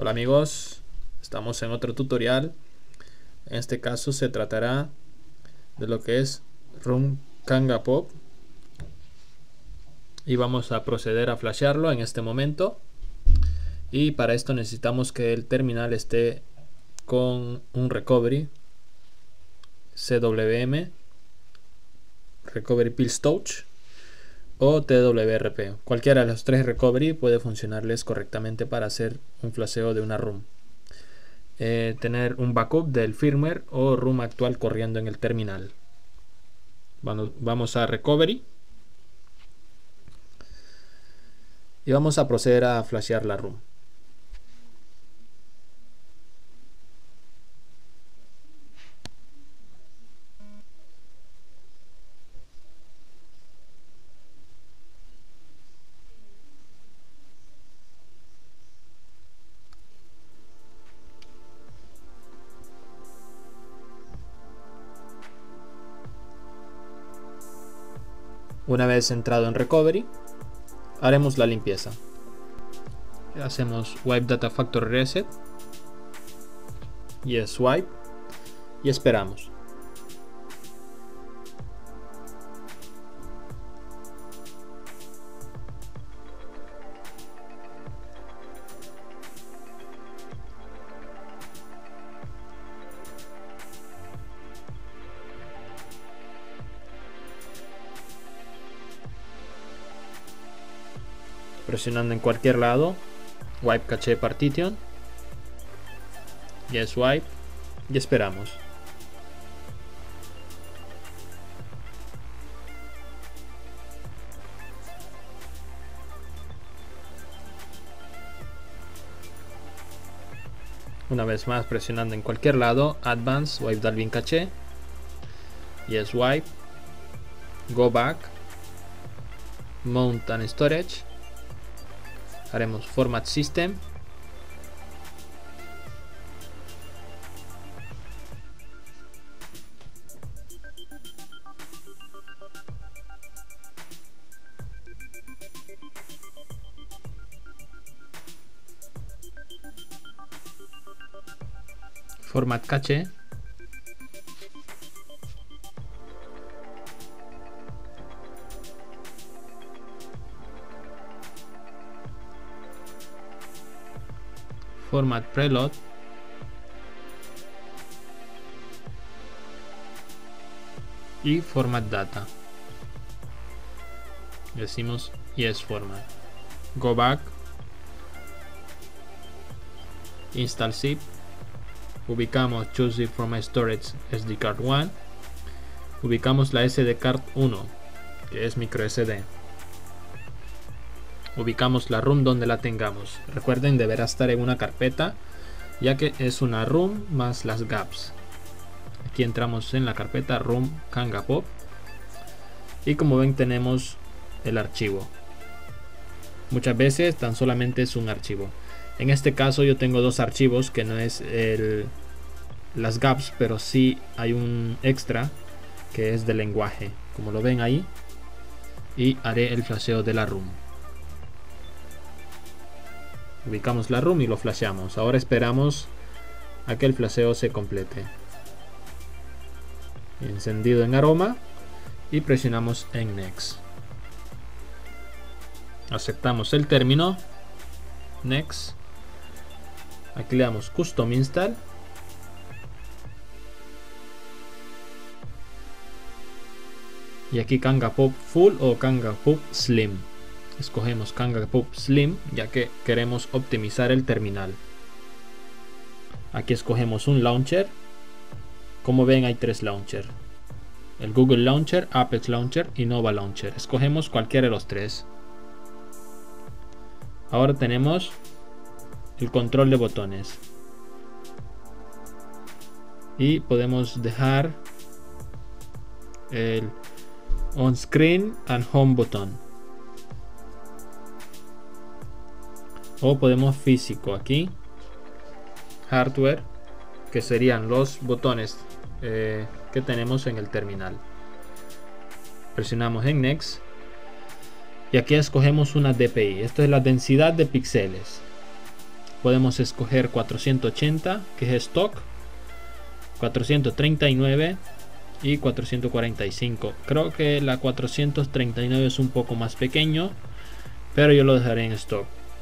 Hola amigos, estamos en otro tutorial. En este caso se tratará de lo que es ROM Kanga Pop y vamos a proceder a flashearlo en este momento. Y para esto necesitamos que el terminal esté con un recovery CWM, Recovery Pills Touch o TWRP. Cualquiera de los tres recovery puede funcionarles correctamente para hacer un flasheo de una ROM. Tener un backup del firmware o ROM actual corriendo en el terminal. Vamos a recovery y vamos a proceder a flashear la ROM. Una vez entrado en recovery, haremos la limpieza. Hacemos wipe data factory reset, yes wipe, y esperamos. Presionando en cualquier lado, wipe cache partition, yes wipe, y esperamos. Una vez más presionando en cualquier lado, advance, wipe dalvin cache, yes wipe, go back, mount and storage. Haremos format system, format cache, format preload, y format data. Decimos yes format, go back, install zip, ubicamos choose zip from my storage SD card 1, ubicamos la SD card 1 que es micro SD, ubicamos la ROM donde la tengamos. Recuerden, deberá estar en una carpeta ya que es una ROM más las gaps. Aquí entramos en la carpeta ROM Kanga Pop y como ven tenemos el archivo. Muchas veces tan solamente es un archivo. En este caso yo tengo dos archivos que no es las gaps, pero sí hay un extra que es de lenguaje, como lo ven ahí, y haré el flasheo de la ROM. Ubicamos la ROM y lo flasheamos. Ahora esperamos a que el flasheo se complete. Encendido en aroma y presionamos en next. Aceptamos el término, next. Aquí le damos custom install. Y aquí Kanga Pop Full o Kanga Pop Slim. Escogemos Kanga Pop Slim ya que queremos optimizar el terminal. Aquí escogemos un launcher. Como ven hay tres launchers: el Google Launcher, Apex Launcher y Nova Launcher. Escogemos cualquiera de los tres. Ahora tenemos el control de botones y podemos dejar el on screen and home button, o podemos físico aquí hardware, que serían los botones que tenemos en el terminal. Presionamos en next y aquí escogemos una DPI. Esto es la densidad de píxeles. podemos escoger 480, que es stock, 439 y 445. Creo que la 439 es un poco más pequeño, pero yo lo dejaré en stock.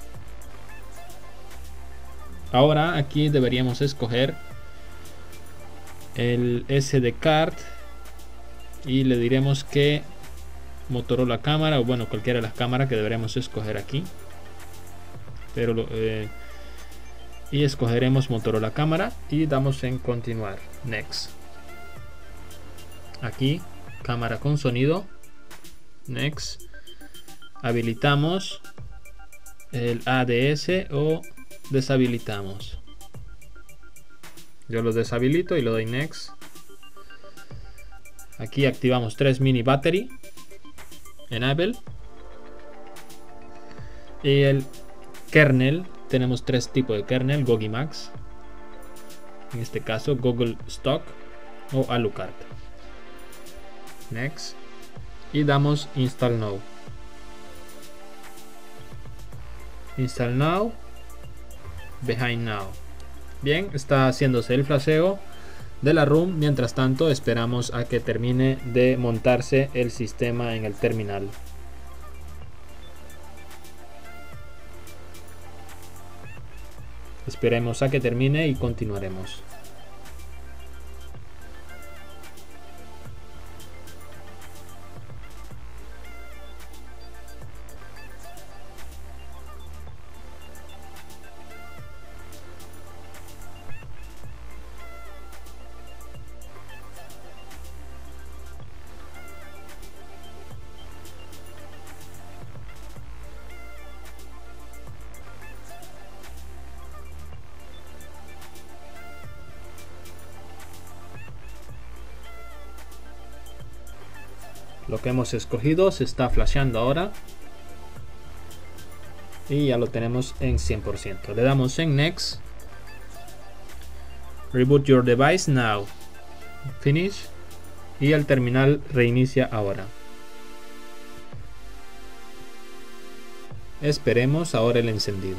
Ahora aquí deberíamos escoger el SD card y le diremos que Motorola cámara, o bueno, cualquiera de las cámaras que deberemos escoger aquí, pero y escogeremos Motorola cámara y damos en continuar. Next. Aquí cámara con sonido. Next. Habilitamos el ADS o deshabilitamos. Yo lo deshabilito y lo doy next. Aquí activamos 3 mini battery. Enable. Y el kernel. Tenemos 3 tipos de kernel. Gogi Max. En este caso Google Stock o Alucard. Next. Y damos Install Now. Install Now. Behind Now. Bien, está haciéndose el flasheo de la ROM. Mientras tanto esperamos a que termine de montarse el sistema en el terminal. Esperemos a que termine y continuaremos. Lo que hemos escogido se está flasheando ahora y ya lo tenemos en 100%. Le damos en Next. Reboot your device now. Finish. Y el terminal reinicia ahora. Esperemos ahora el encendido.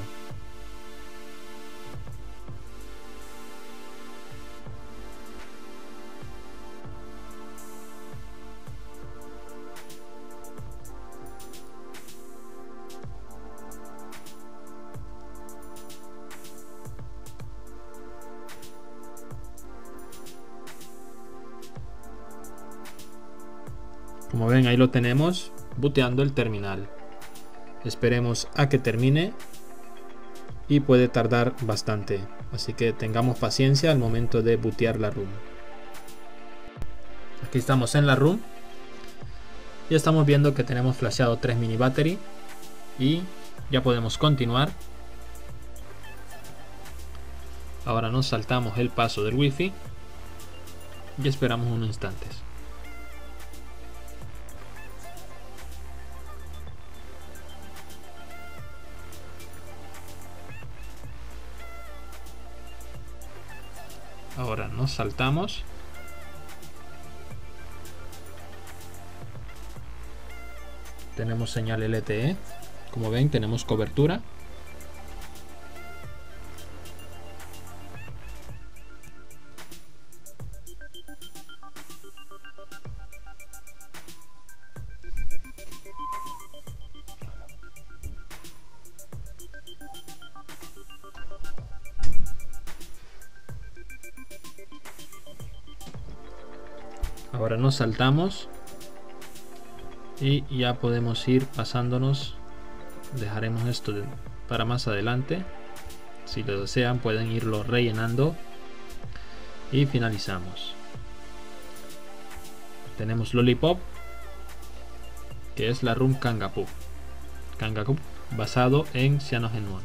Como ven, ahí lo tenemos booteando el terminal. Esperemos a que termine y puede tardar bastante, así que tengamos paciencia al momento de bootear la ROM. Aquí estamos en la ROM y estamos viendo que tenemos flasheado 3 mini battery y ya podemos continuar. Ahora nos saltamos el paso del wifi y esperamos unos instantes. Ahora nos saltamos. Tenemos señal LTE. Como ven, tenemos cobertura. Ahora nos saltamos y ya podemos ir pasándonos. Dejaremos esto para más adelante. Si lo desean pueden irlo rellenando y finalizamos. Tenemos Lollipop, que es la ROM Kangapoop basado en CyanogenMod.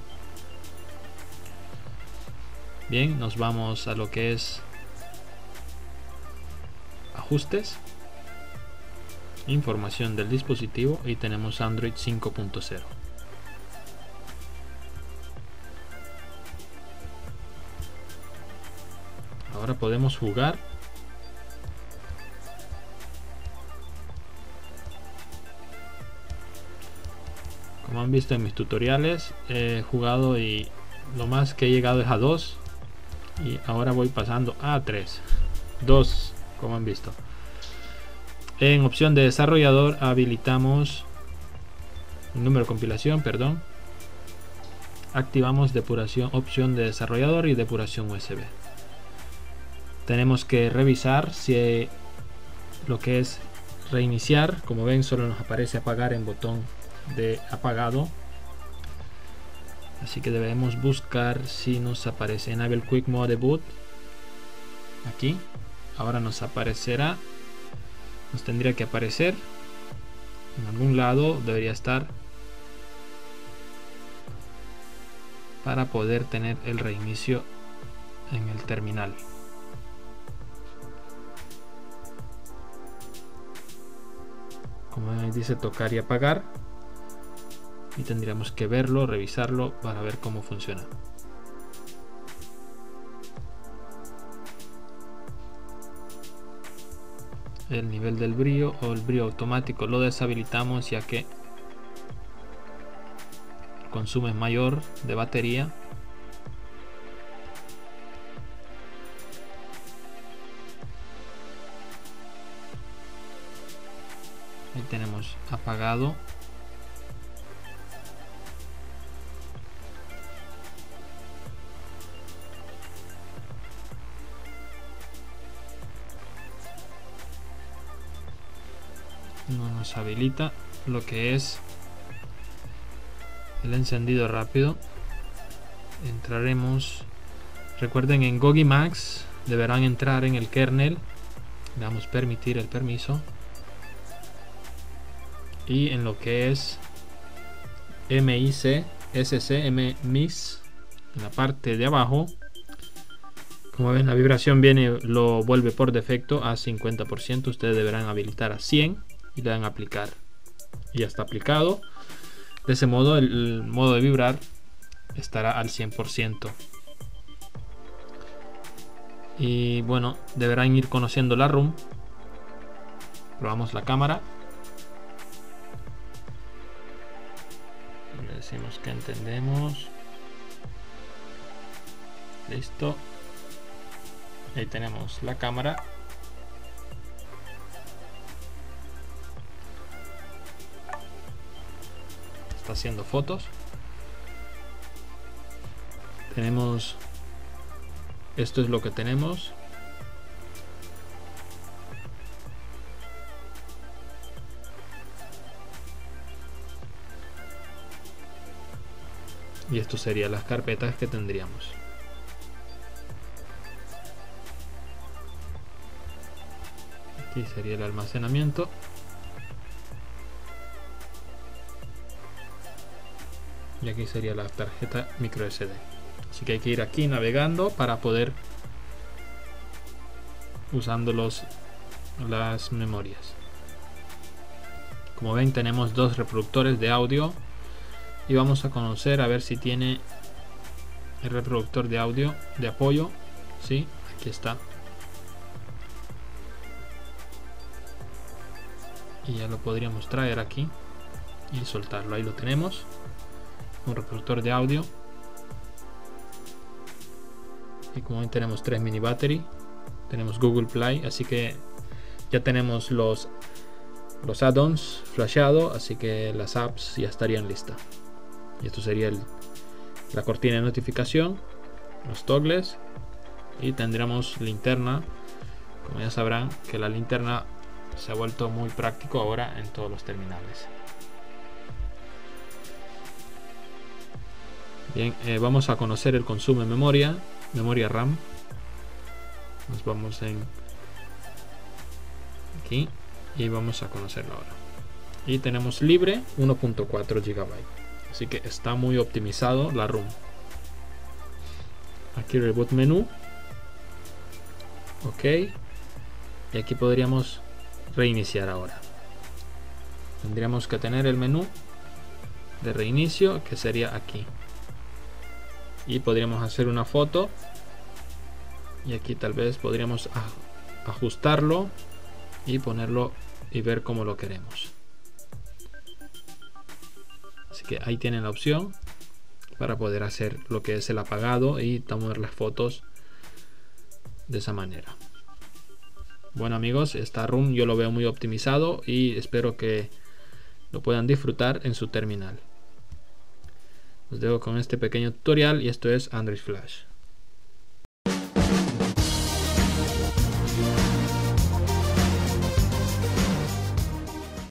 Bien, nos vamos a lo que es ajustes, información del dispositivo y tenemos Android 5.0. Ahora podemos jugar. Como han visto en mis tutoriales, he jugado y lo más que he llegado es a 2 y ahora voy pasando a 3, 2 como han visto. En opción de desarrollador habilitamos el número de compilación, perdón. Activamos depuración, opción de desarrollador y depuración USB. Tenemos que revisar si lo que es reiniciar, como ven solo nos aparece apagar en botón de apagado, así que debemos buscar si nos aparece Enable Quick Mode Boot. Aquí ahora nos aparecerá, nos tendría que aparecer en algún lado, debería estar, para poder tener el reinicio en el terminal. Como ven, dice tocar y apagar, y tendríamos que verlo, revisarlo para ver cómo funciona. El nivel del brillo o el brillo automático lo deshabilitamos, ya que el consumo es mayor de batería. Ahí tenemos apagado. No nos habilita lo que es el encendido rápido. Entraremos, recuerden, en Gogi Max deberán entrar en el kernel, le damos permitir el permiso, y en lo que es MIC, SC, MMIS, en la parte de abajo, como ven la vibración viene, lo vuelve por defecto a 50%, ustedes deberán habilitar a 100 y le dan a aplicar, y ya está aplicado. De ese modo el modo de vibrar estará al 100%. Y bueno, deberán ir conociendo la ROM. Probamos la cámara, le decimos que entendemos. Listo, ahí tenemos la cámara. Está haciendo fotos. Tenemos, esto es lo que tenemos. Y esto serían las carpetas que tendríamos. Aquí sería el almacenamiento. Y aquí sería la tarjeta micro SD. Así que hay que ir aquí navegando para poder usando las memorias. Como ven, tenemos dos reproductores de audio y vamos a conocer a ver si tiene el reproductor de audio de apoyo. Sí, aquí está. Y ya lo podríamos traer aquí y soltarlo. Ahí lo tenemos, un reproductor de audio. Y como ven, tenemos 3 mini battery, tenemos Google Play, así que ya tenemos los add-ons flashado, así que las apps ya estarían listas. Y esto sería la cortina de notificación, los toggles, y tendremos linterna. Como ya sabrán que la linterna se ha vuelto muy práctico ahora en todos los terminales. Bien, vamos a conocer el consumo de memoria RAM. Nos vamos en aquí y vamos a conocerlo ahora. Y tenemos libre 1.4 GB, así que está muy optimizado la ROM. Aquí reboot menú, ok, y aquí podríamos reiniciar ahora. Tendríamos que tener el menú de reinicio, que sería aquí, y podríamos hacer una foto, y aquí tal vez podríamos ajustarlo y ponerlo y ver cómo lo queremos. Así que ahí tienen la opción para poder hacer lo que es el apagado y tomar las fotos de esa manera. Bueno amigos, esta room yo lo veo muy optimizado y espero que lo puedan disfrutar en su terminal. Os dejo con este pequeño tutorial y esto es Android Flash.